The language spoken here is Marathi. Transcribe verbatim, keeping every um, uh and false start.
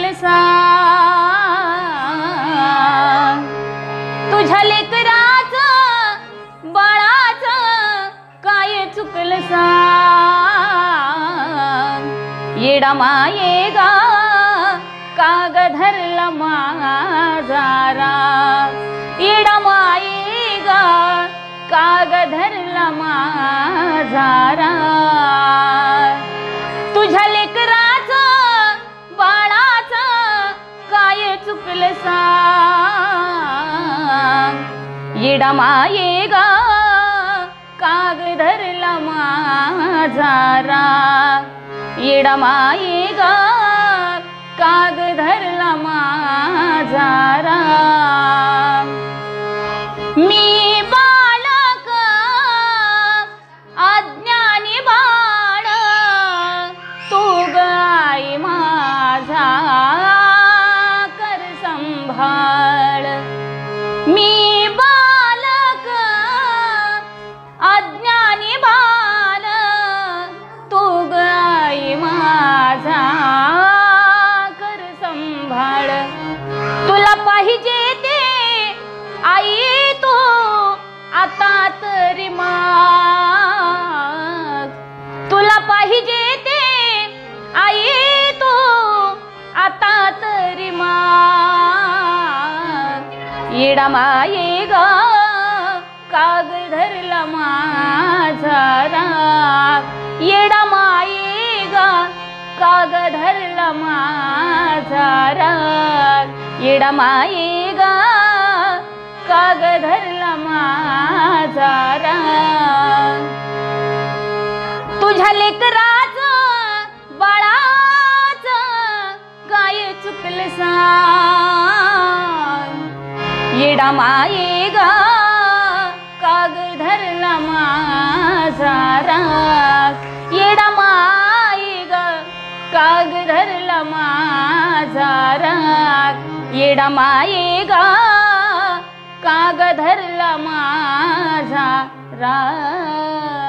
सा तुझ्या लेकराचं बाळाचं काय चुकलं सा येडा माये गा काग धरला माझा राग येडा माये गा काग धरला माझा राग तुझ्या लेकराचं बाळाचं काय चुकलं सा येडा माये गा काग धरला माझा राग येडा माये गा काग धरला माझा राग मी बालक अज्ञानी बाळ तू गाय माझा कर संभाळ मी बालक अज्ञानी बाळ तू गाय माझा तुला पाहिजे ते आई तू आता तरी माग तुला पाहिजे ते आई तू आता तरी माग येडा माये गा काग धरला माझा राग येडा माये गा काग धरला माझा राग येडा माये गा काग धरला माझा राग तुझ्या लेकराचं बाळाचं काय चुकलं सा येडा माये गा काग धरला माझा राग येडा माये गा काग धरला माझा राग येडा माये गा काग धरला माझा राग।